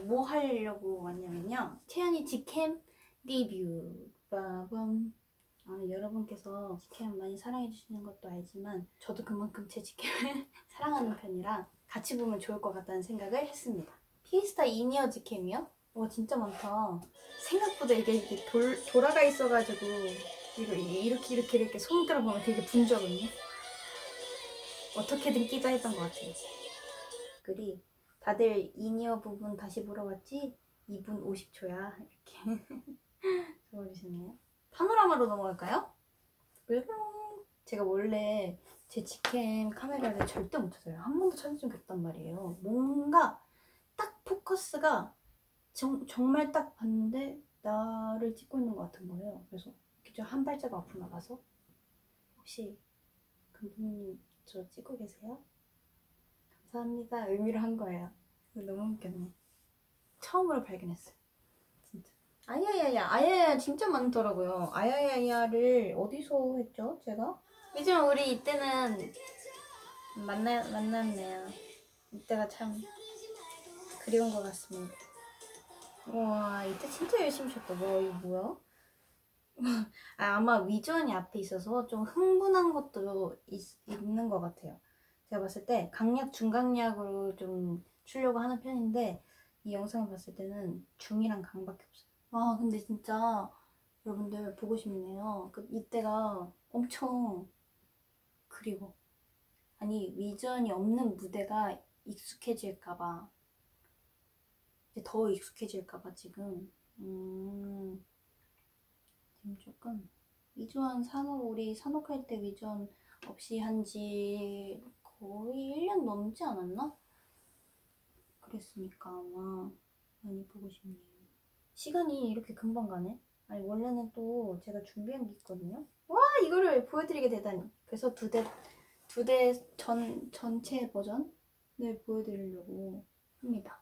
오늘 뭐 하려고 왔냐면요, 채연이 직캠 리뷰. 빠밤. 여러분께서 직캠 많이 사랑해 주시는 것도 알지만 저도 그만큼 제 직캠을 사랑하는 편이라 같이 보면 좋을 것 같다는 생각을 했습니다. 피스타 이니어 직캠이요? 와, 진짜 많다. 생각보다 이게 돌아가 있어가지고 이렇게 손가락 보면 되게 분주하거든요. 어떻게든 끼자 했던 것 같아요. 댓글이 다들 이니어 부분 다시 보러 왔지? 2분 50초야 이렇게 적어주시네요. 파노라마로 넘어갈까요? 제가 원래 제 직캠 카메라를 절대 못 찾아요. 한 번도 찾은 적이 없단 말이에요. 뭔가 딱 포커스가 정말 딱 봤는데 나를 찍고 있는 것 같은 거예요. 그래서 좀 한 발자국 앞으로 나가서 혹시 감독님 저 찍고 계세요? 감사합니다 의미로 한 거예요. 너무 웃겼네. 처음으로 발견했어요. 진짜. 아야야야 진짜 많더라고요. 아야야야를 어디서 했죠 제가? 요즘 우리 이때는 만났네요. 이때가 참 그리운 것 같습니다. 와, 이때 진짜 열심히 쳤다. 와, 이거 뭐야? 아마 위주원이 앞에 있어서 좀 흥분한 것도 있는 것 같아요. 제가 봤을 때 강약, 중강약으로 좀 추려고 하는 편인데 이 영상을 봤을 때는 중이랑 강밖에 없어요. 와, 근데 진짜 여러분들 보고 싶네요. 이때가 엄청 그리워. 아니, 위전이 없는 무대가 익숙해질까봐, 이제 더 익숙해질까봐 지금 지금 조금 위전 우리 산옥할 때 위전 없이 한지 거의 1년 넘지 않았나? 그랬으니까 아마 많이 보고 싶네요. 시간이 이렇게 금방 가네? 아니, 원래는 또 제가 준비한 게 있거든요? 와, 이거를 보여드리게 되다니. 그래서 두 대 전체 버전을 보여드리려고 합니다.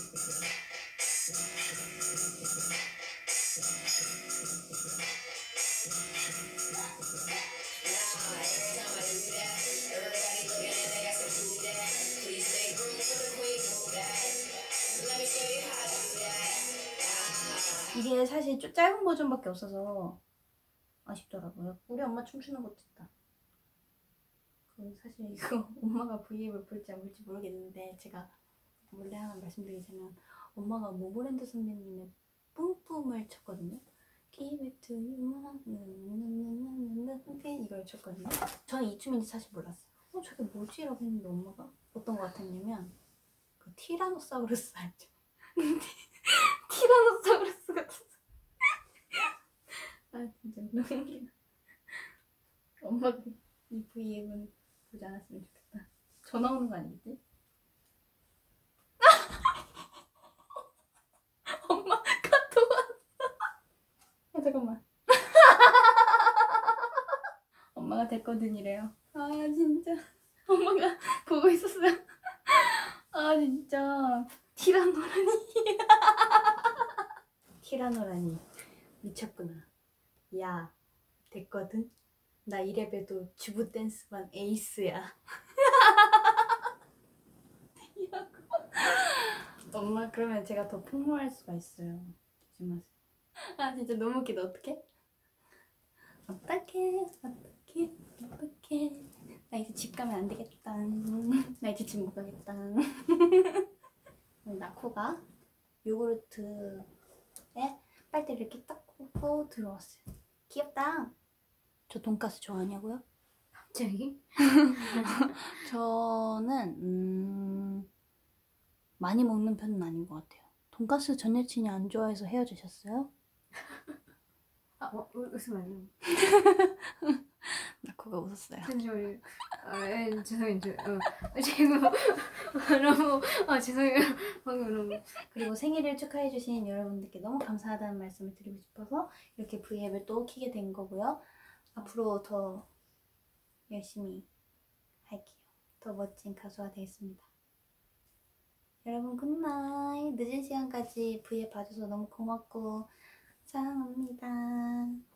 이게 사실 좀 짧은 버전밖에 없어서 아쉽더라고요. 우리 엄마 춤추는 것도 있다. 사실 이거 엄마가 브이앱을 볼지 안 볼지 모르겠는데 제가 원래 하나 말씀드리자면 엄마가 모모랜드 선배님의 뿜뿜을 쳤거든요. Give it to you 이걸 쳤거든요. 저는 이 춤인지 사실 몰랐어요. 저게 뭐지? 라고 했는데 엄마가 어떤 거 같았냐면 그 티라노사우루스 알죠? 티라노사우루스 같았어. 아, 진짜 너무 웃기다. 엄마가 이 브이앱은 보지 않았으면 좋겠다. 전화 오는 거 아니겠지? 엄마 카톡 왔어. 잠깐만. 엄마가 됐거든이래요. 아, 진짜 엄마가 보고 있었어요. 아, 진짜 티라노라니. 티라노라니 미쳤구나. 야, 됐거든? 나 이래봬도 주부 댄스반 에이스야. 엄마, 그러면 제가 더 폭로할 수가 있어요. 조심하세요. 아, 진짜 너무 웃기다. 어떡해? 나 이제 집 가면 안 되겠다. 나 이제 집 못 가겠다. 나코가 요구르트에 빨대를 이렇게 딱 꽂고 들어왔어요. 귀엽다. 저 돈까스 좋아하냐고요? 갑자기? 저는 많이 먹는 편은 아닌 것 같아요. 돈까스 전 여친이 안 좋아해서 헤어지셨어요? 웃음 아니에요. 나코가 웃었어요. 잠시만요. 죄송해요. 지금 너무 죄송해요. 방금 너무. 그리고 생일을 축하해주신 여러분들께 너무 감사하다는 말씀을 드리고 싶어서 이렇게 브이앱을 또 키게 된 거고요. 앞으로 더 열심히 할게요. 더 멋진 가수가 되겠습니다. 여러분 굿나잇. 늦은 시간까지 브이앱 봐줘서 너무 고맙고 사랑합니다.